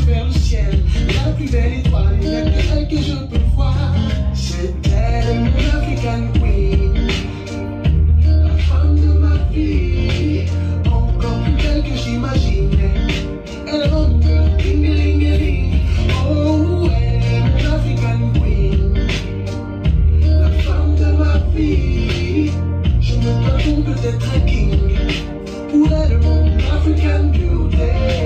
vers le ciel, la plus belle étoile, il n'y a que elle que je peux voir. C'est elle, mon African Queen, la femme de ma vie, encore plus belle que j'imaginais. Elle rend mon cœur ting-a-ling-a-ling. Oh, elle est mon African Queen, la femme de ma vie. Je me dois donc d'être un king pour elle, mon African Beauty.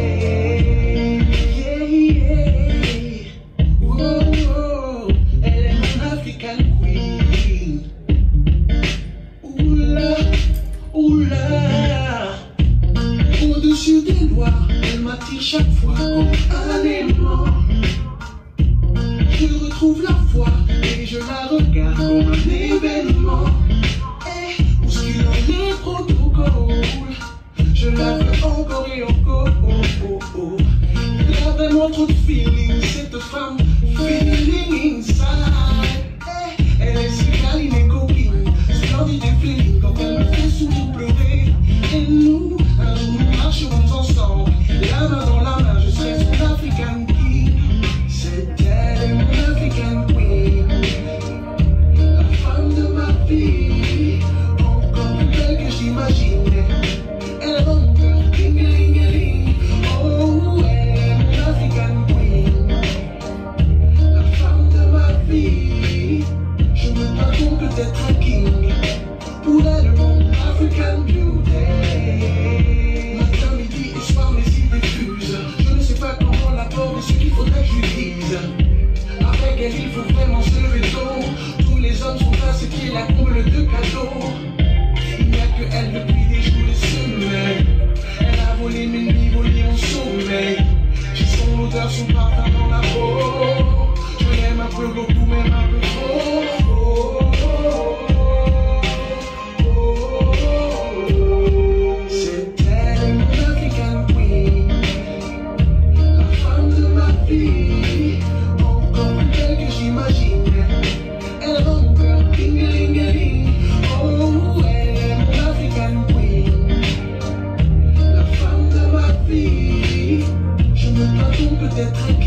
Yeah, yeah. Oh, oh, elle est mon African Queen. Oula, oula. Au-dessus des lois, elle m'attire chaque fois comme un aimant. Je retrouve la foi et je la regarde comme un événement. Et bousculant les protocoles, je la veux encore et encore. Oh, oh, oh. Elle a vraiment trop de feeling, cette femme, feeling inside. Elle est si câline et coquine, splendide et féline quand elle me fait sourire pleurer. Et nous, un jour nous marcherons ensemble, la main dans la main, je serai son African King. C'est elle, mon African Queen, la femme de ma vie, encore plus belle que j'imaginais. Elle rend mon cœur ting-a-ling-a-ling. Oh, elle est mon African Queen, la femme de ma vie. Je me dois donc d'être un king pour elle, mon African Beauty. Matin, midi et soir, mes idées fusent. Je ne sais pas comment l'aborder, ce qu'il faudrait que je lui dise. Avec elle, il faut vraiment se lever tôt. Tous les hommes sont à ses pieds, la comble de cadeaux. Il n'y a que elle depuis des jours et semaines. Elle a volé mes nuits, volé mon sommeil. J'ai son odeur, son parfum dans la peau. Je l'aime un peu beaucoup, même un peu trop. C'est elle, mon African Queen, la femme de ma vie, encore plus belle que j'imaginais. Elle rend mon cœur ting-a-ling-a-ling. Oh, elle est mon African Queen, la femme de ma vie. Je me dois donc d'être un